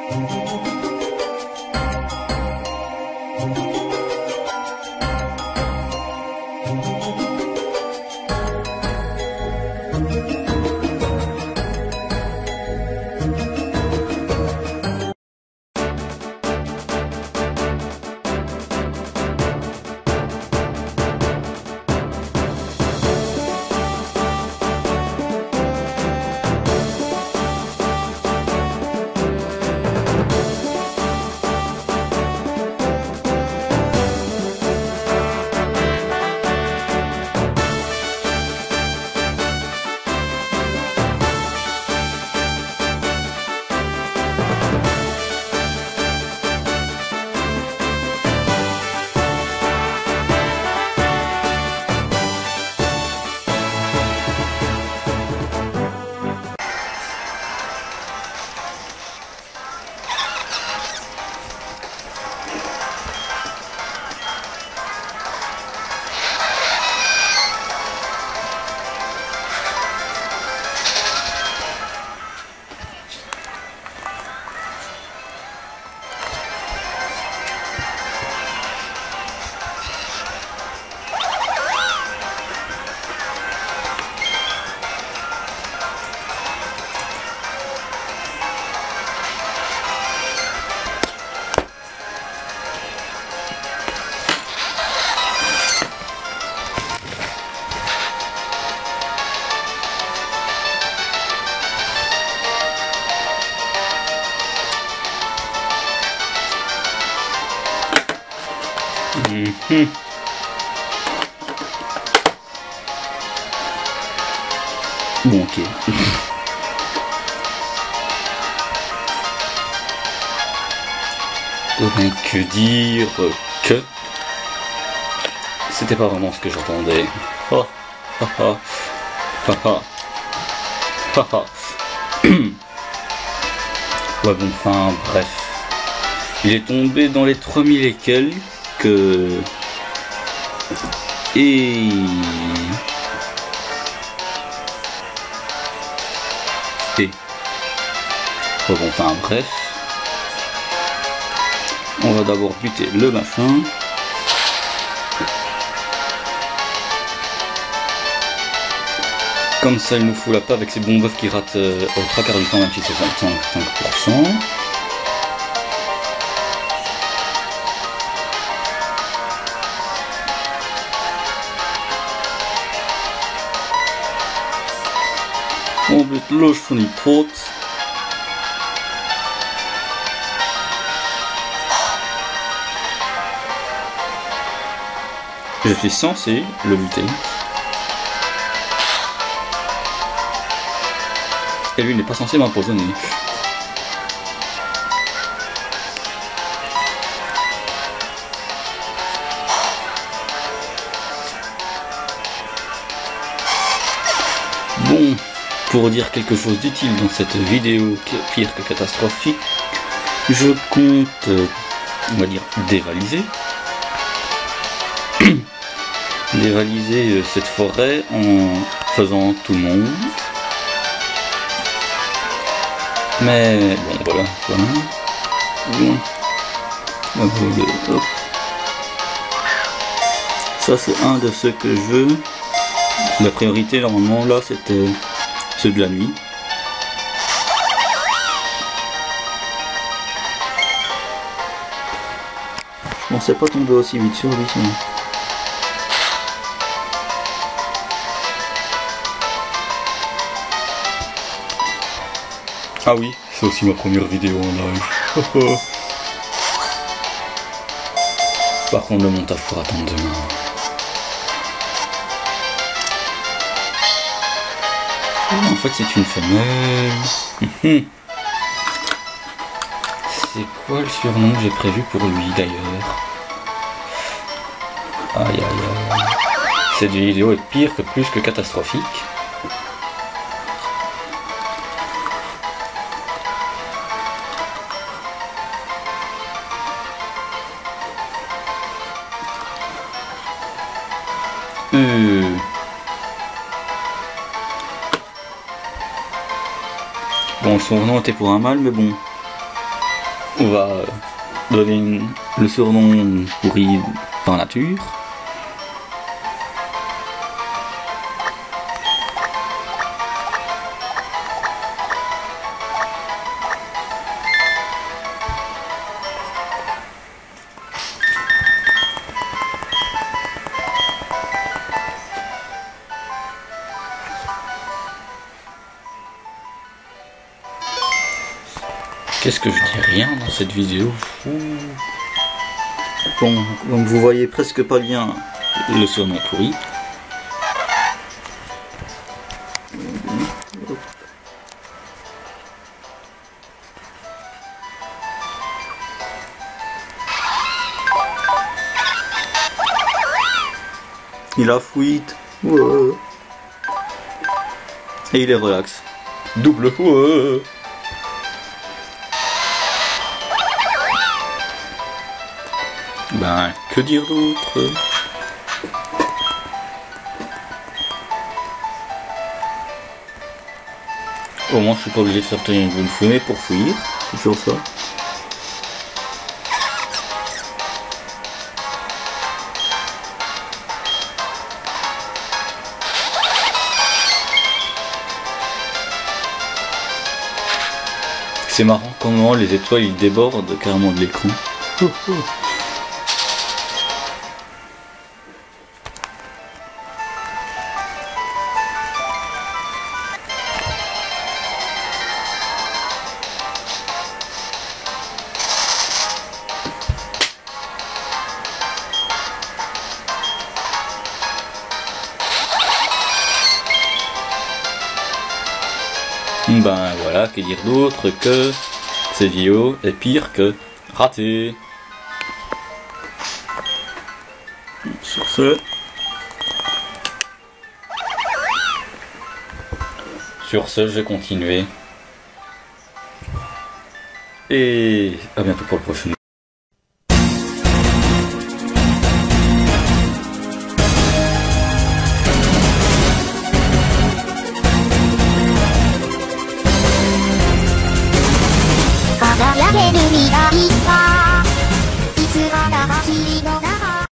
Bon, ok. Donc, que dire que c'était pas vraiment ce que j'entendais. Oh, oh, oh, oh, oh, oh, oh. Ouais, bon, enfin, bref. Il est tombé dans les 3000 et quelques. Et... Oh, bon, enfin, bref. On va d'abord buter le machin. Comme ça, il nous fout la paix avec ses bons bœufs qui ratent au 3/4 du temps, même si c'est 25%. On bute le chenipote. Je suis censé le buter. Et lui n'est pas censé m'empoisonner. Bon, pour dire quelque chose d'utile dans cette vidéo qui est pire que catastrophique, je compte, on va dire, dévaliser. Dévaliser cette forêt en faisant tout le monde. Mais bon, voilà. Bon. Hop. Ça c'est un de ceux que je veux. La priorité normalement là c'était ceux de la nuit. Je pensais pas tomber aussi vite sur lui sinon. Ah oui, c'est aussi ma première vidéo en live. Par contre le montage pourra attendre demain. En fait c'est une femelle. C'est quoi le surnom que j'ai prévu pour lui d'ailleurs? Aïe aïe aïe. Cette vidéo est pire que plus que catastrophique. Bon, son nom était pour un mâle, mais bon. on va donner le surnom pourri par nature. Qu'est-ce que je dis rien dans cette vidéo? Bon, donc vous voyez presque pas bien le surnom pourri. Il a fuite. Ouais. Et il est relax. Double. Ouais. Ben, que dire d'autre? Au moins, je suis pas obligé de faire tenir une bonne fumée pour fuir. C'est toujours ça. C'est marrant comment les étoiles ils débordent carrément de l'écran. Ben voilà, que dire d'autre que cette vidéo est pire que ratée. Sur ce, je vais continuer. Et à bientôt pour le prochain.